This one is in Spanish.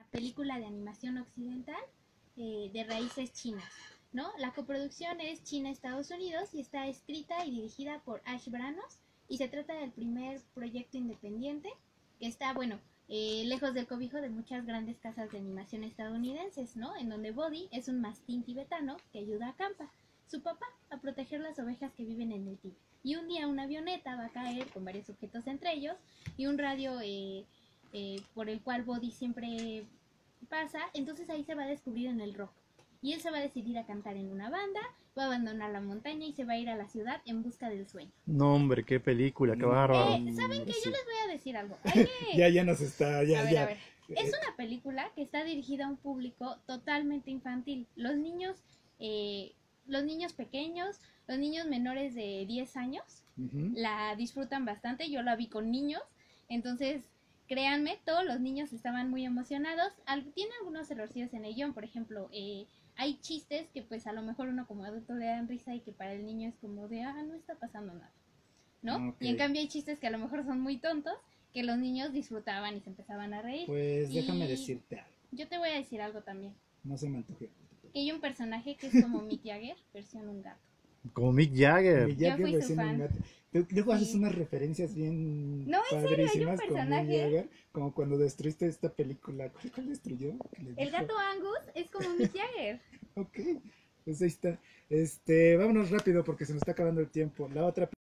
película de animación occidental de raíces chinas, ¿no? La coproducción es China-Estados Unidos y está escrita y dirigida por Ash Branos y se trata del primer proyecto independiente que está, bueno, lejos del cobijo de muchas grandes casas de animación estadounidenses, ¿no? En donde Bodhi es un mastín tibetano que ayuda a Campa, su papá, a proteger las ovejas que viven en el Tíbet. Y un día una avioneta va a caer con varios objetos entre ellos y un radio por el cual Bodhi siempre pasa, entonces ahí se va a descubrir en el rock. Y él se va a decidir a cantar en una banda, va a abandonar la montaña y se va a ir a la ciudad en busca del sueño. No, hombre, qué película, qué bárbaro. ¿Saben qué? Yo Sí. les voy a decir algo. Hay que... Ya nos está, ya, a ver, ya. a ver. Es una película que está dirigida a un público totalmente infantil. Los niños pequeños, los niños menores de 10 años, Ujú. la disfrutan bastante. Yo la vi con niños, entonces créanme, todos los niños estaban muy emocionados. Tiene algunos errorcillos en el guión, por ejemplo, hay chistes que pues a lo mejor uno como adulto le dan risa y que para el niño es como de, no está pasando nada, ¿no? Ok. Y en cambio hay chistes que a lo mejor son muy tontos, que los niños disfrutaban y se empezaban a reír. Pues déjame Y decirte algo. yo te voy a decir algo también, No se me antoje. que hay un personaje que es como Mick Jagger, versión un gato. Como Mick Jagger. Ya Yo que fui su recién fan. luego haces Sí. unas referencias bien No, en serio, hay un padrísimas con personaje. Mick Jagger, como cuando destruiste esta película. ¿Cuál destruyó? Que le El dijo- gato Angus es como Mick Jagger. Ok, pues ahí está. Vámonos rápido porque se nos está acabando el tiempo. La otra